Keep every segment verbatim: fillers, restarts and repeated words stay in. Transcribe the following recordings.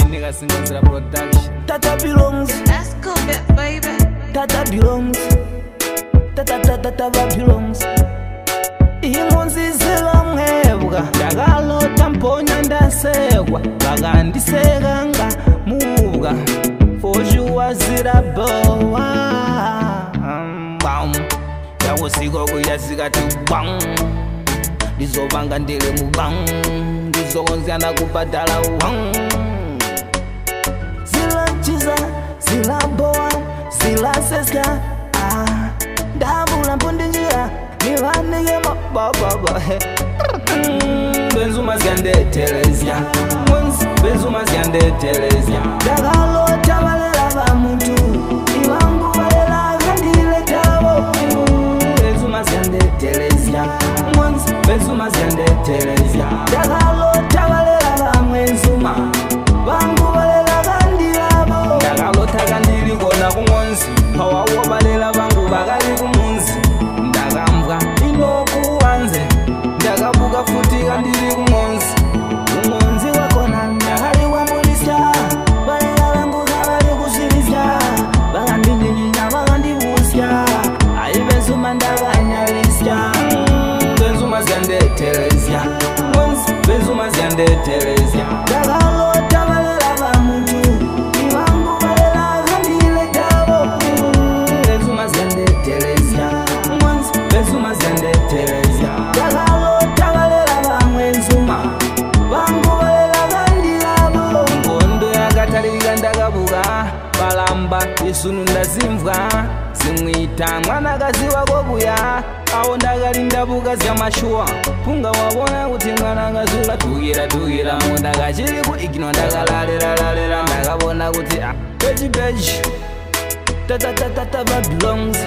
nigga Singanzira production. Tata belongs. Let's go, baby. Tata belongs. Tata tata tata belongs. Imunzi zilamwebuka ndakalota mponya ndasekwa bakandisekanga mubuka foshuwa zirabowa bam yakusiko kuyasikati bam ndizobanga ndili mubam ndizokonzana kubhadala wang zilachiza zilabowa zilaseska ah ndabula mpondinjira nivanike mabababa Benzuma ziyandetelezya Benzuma ziyandetelezya ndakalota balela bamuntu iwangu balela kandiletabo Benzuma ziyandetelezya Benzuma ziyandetelezya ndakalota balela bamwenzuma bangu balela kandilabo ndakalota kandilikona kumonzi pawawo balela bangu bakali kumunzi ndakamvwa inokuwanze ndakabuka futhi kandili kumonzi umonzi wakhona ndakali wambulisya balela bangu kabali kusilisya bakandindinya bakandibusya ayi Benzuma ndakanyalisya Benzuma ziyandetelezya Benzuma ziyandetelezya ndakalota balela bamuntu iwangu balela kandiletabo Benzuma ziyandetelezya Benzuma ziyandetelezya ndakalota balela bamwenzuma bangu balela kandilabo nkondo yakatalika ndakabuka balamba isunu ndazimvwa zimwita mwanakazi wako kuya awo ndakali ndabuka zyamashuwa punga wabona kuti mwanakazi ulatukira tukira mundakachili ku igno ndakalalelalalera ndakabona kuti ah peji peji tatatatata babelongs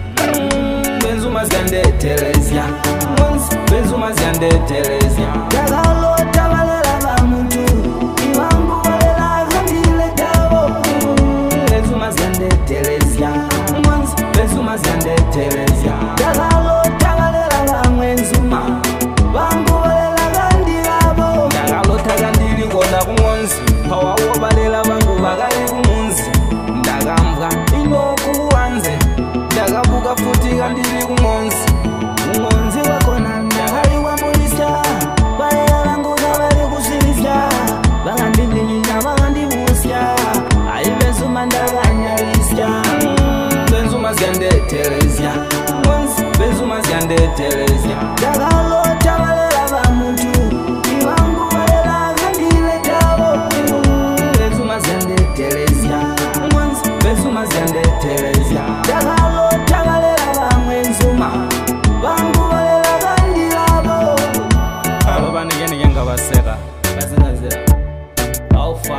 Benzuma ziyandetelezya Benzuma ziyandetelezya ndakalota balela bamuntu iwangu balela kandiletabo Benzuma ziyandetelezya Benzuma ziyandetelezya ndakalota balela bamwenzuma bangu balela kandilabo ndakalota kandilikona kumonzi pawawo balela bangu bakali kumunzi ndakamvwa inokuwanze ndakabuka futhi kandili kumonzi umonzi wakhona ndakali wambulisya balela bangu kabali kusilisya bakandindinya bakandibusya ayi Benzuma ndakanyalisya Benzuma ziyandetelezya Benzuma ziyandetelezya ndakalota balela bamuntu iwangu balela kandiletabo Benzuma ziyandetelezya Benzuma ziyandetelezya ndakalota balela bamwenzuma bangu balela kandilabo abo banikenike ngabaseka Singanzira Alpha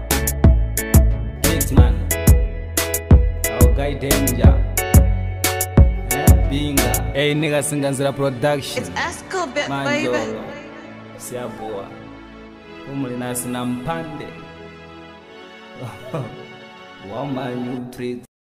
Hitman Our guy Danger Binga Hey nigga Singanzira production It's Esco, baby. Manjolo Siyaboa umuli nasi na mpande Wama you treat